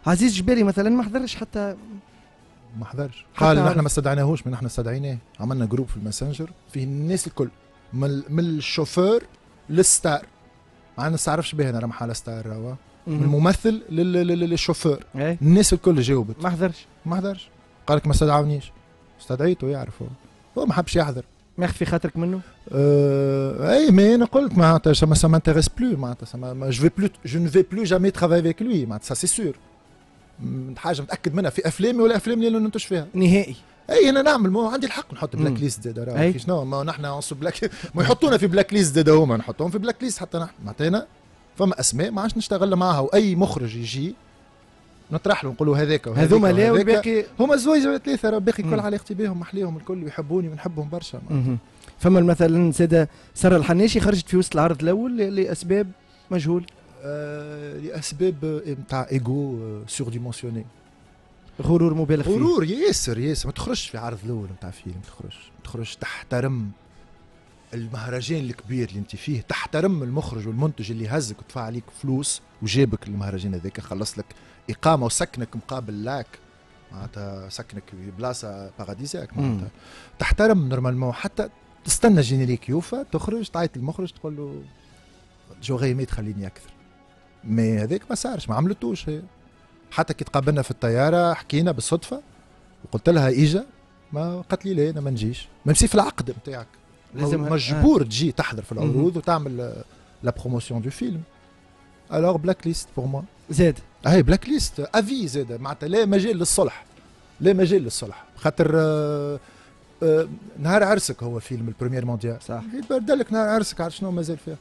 عزيز جباري مثلا ما حضرش حتى، ما حضرش، قال نحن ما استدعيناهوش، من نحن استدعيناه. عملنا جروب في الماسنجر فيه الناس الكل، من الشوفور للستار، ما نستعرفش به انا راه محل ستار هو، من الممثل للشوفور الناس الكل جاوبت. ما حضرش قال لك ما استدعونيش، استدعيته يعرف هو ما حبش يحضر. ما يخفي خاطرك منه؟ اي مي انا قلت معناتها ça m'intéresse plus معناتها je ne vais plus jamais travailler avec lui معناتها ça c'est sûr. حاجه متاكد منها في افلامي ولا افلام اللي انا ننتج فيها نهائي. اي انا نعمل، ما عندي الحق نحط بلاك ليست زاد راه شنو، ما نحن بلاك ما يحطونا في بلاك ليست زاد هما نحطهم في بلاك ليست حتى نحن معناتها فما اسماء ما عادش نشتغل معاها، واي مخرج يجي نطرح له نقولوا هذاك هذوما لا والباقي هما زوج ولا ثلاثه، راه باقي كل علاقتي بهم محليهم الكل يحبوني ونحبهم برشا. فما مثلا ساده ساره الحناشي خرجت في وسط العرض الاول لاسباب مجهول، لاسباب نتاع ايجو سور ديمونسيوني، غرور مبالغ فيه، غرور ياسر ما تخرجش في عرض الاول نتاع فيلم، تخرج تحترم المهرجان الكبير اللي انت فيه، تحترم المخرج والمنتج اللي هزك ودفع عليك فلوس وجابك المهرجان هذاك، خلص لك اقامه وسكنك مقابل لاك معناتها، سكنك في بلاصه باراديزياك معناتها، تحترم نورمالمون، حتى تستنى جينيريك يوفى تخرج تعيط للمخرج تقول له جوغي تخليني اكثر. مي هذاك ما صارش، ما عملتوش هي. حتى كي تقابلنا في الطياره حكينا بالصدفه وقلت لها اجا، ما قالت لي لا انا ما نجيش، ميمسي في العقد نتاعك لازم مجبور تجي تحضر في العروض وتعمل لا بروموسيون دو فيلم. الوغ بلاك ليست بور موا زاد هاي بلاك ليست افي زاد معناتها لا مجال للصلح، لا مجال للصلح، خاطر نهار عرسك هو فيلم البريمير مونديال صح، يبرد لك نهار عرسك على شنو مازال فيها.